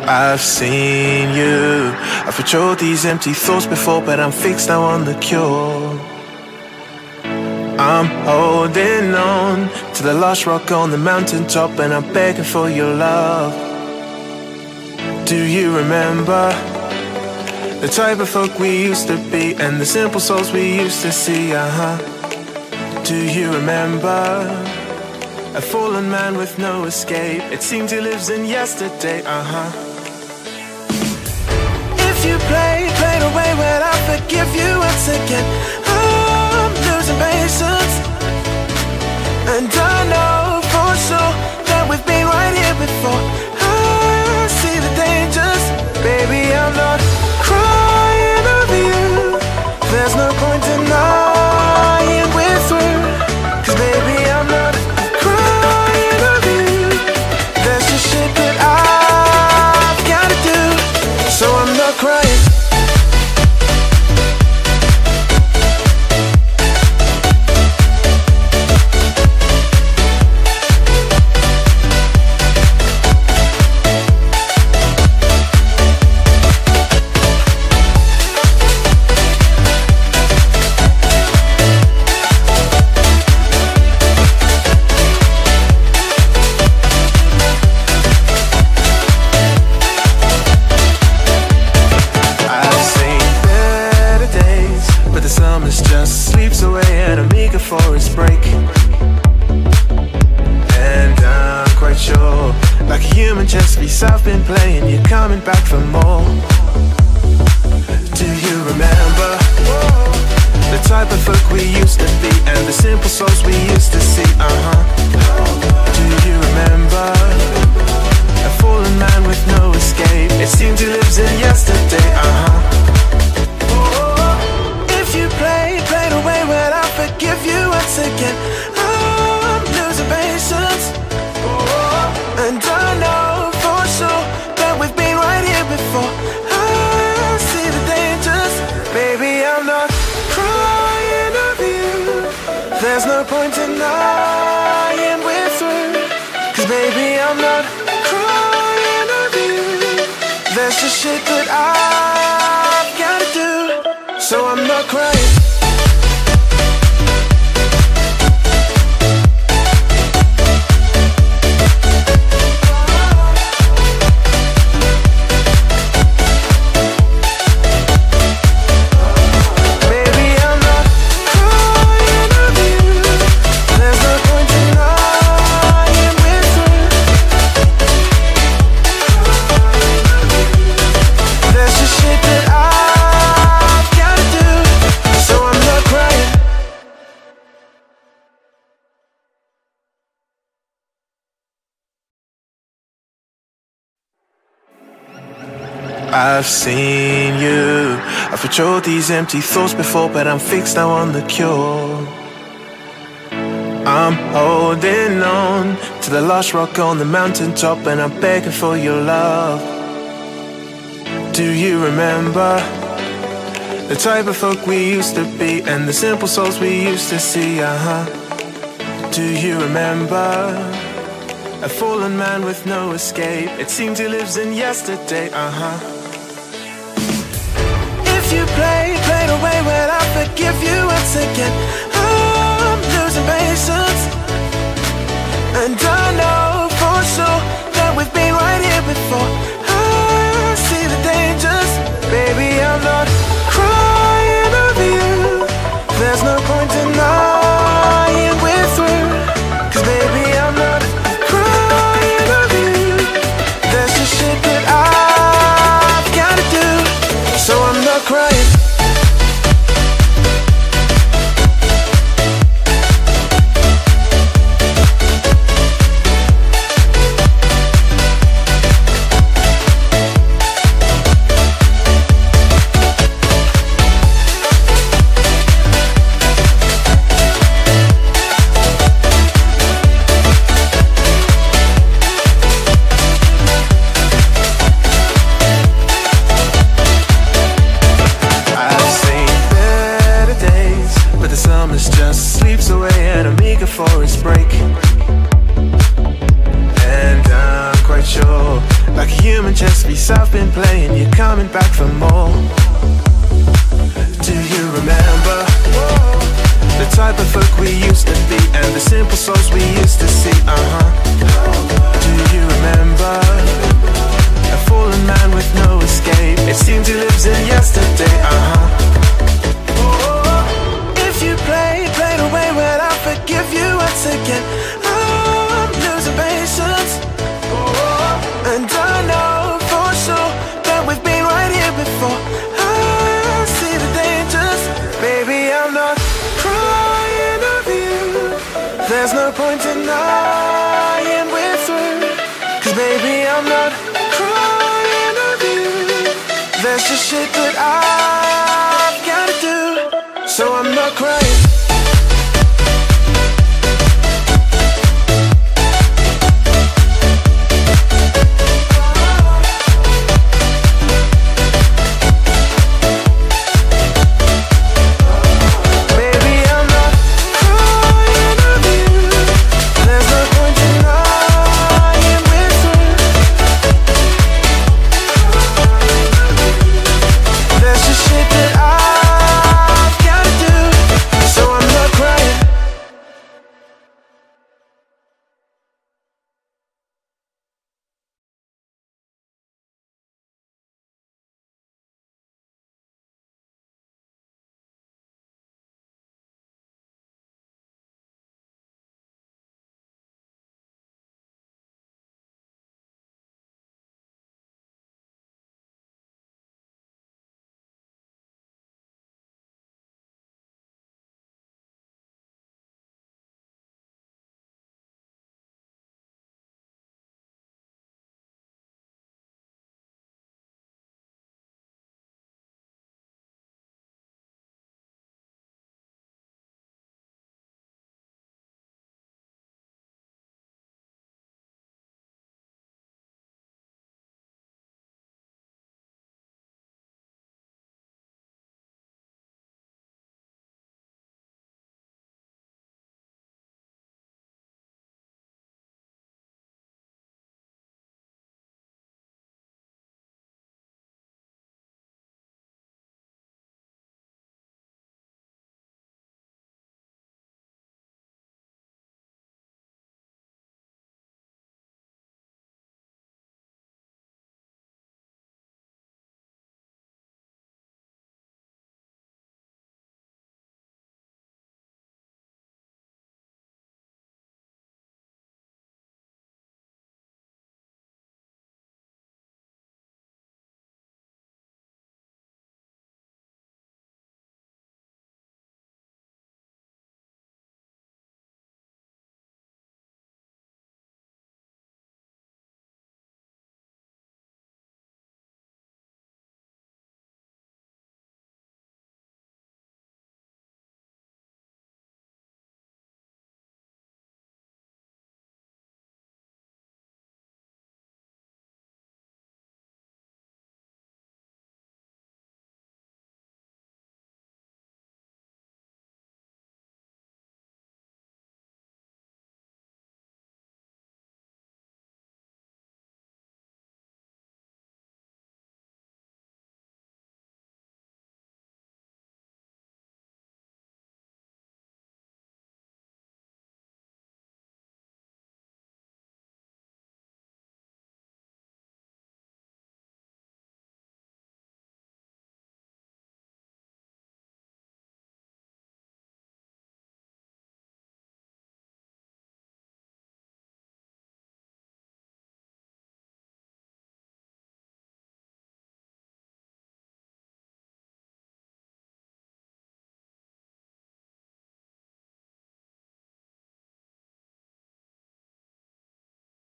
I've seen you. I've patrolled these empty thoughts before, but I'm fixed now on the cure. I'm holding on to the last rock on the mountaintop, and I'm begging for your love. Do you remember the type of folk we used to be, and the simple souls we used to see? Do you remember a fallen man with no escape? It seems he lives in yesterday. If you played away, well, I forgive you once again. I'm losing patience, and I know for sure that we've been right here before. I see the dangers, baby, I'm not crying over you. There's no point denying we're through, 'cause baby, I'm not crying over you. There's just shit that I've gotta do, so I'm not crying. For his break, and I'm quite sure, like a human chess piece I've been playing, you're coming back for more. Do you remember the type of folk we used to be, and the simple souls we used to see? Do you remember a fallen man with no escape? It seems he lives in yesterday. If you played away, well, I forgive you once again. I'm losing patience, and I know for sure that we've been right here before. I see the dangers, baby, I'm not crying over you. There's no point denying we're through, 'cause baby, I'm not crying over you. There's just shit that I've gotta do, so I'm not crying. I've seen you. I've patrolled these empty thoughts before, but I'm fixed now on the cure. I'm holding on to the last rock on the mountaintop, and I'm begging for your love. Do you remember the type of folk we used to be, and the simple souls we used to see? Do you remember a fallen man with no escape? It seems he lives in yesterday. If you played away, well, I forgive you once again. I'm losing patience, and I know for sure that we've been right here before. I see the dangers, baby, I'm not crying over you. There's no point denying we're through, 'cause baby, I'm not crying over you. There's just shit that I've gotta do, so I'm not crying. human chess piece I've been playing. You're coming back for more. Do you remember the type of folk we used to be and the simple souls we used to see? Do you remember a fallen man with no escape? It seems he lives in yesterday. If you play the way, well, I'll forgive you once again. I'm losing patience, and I know for sure that we've been right here before. I see the dangers, baby, I'm not crying over you. There's no point denying we're through, 'cause baby, I'm not crying over you. There's just shit that I've gotta do, so I'm not crying.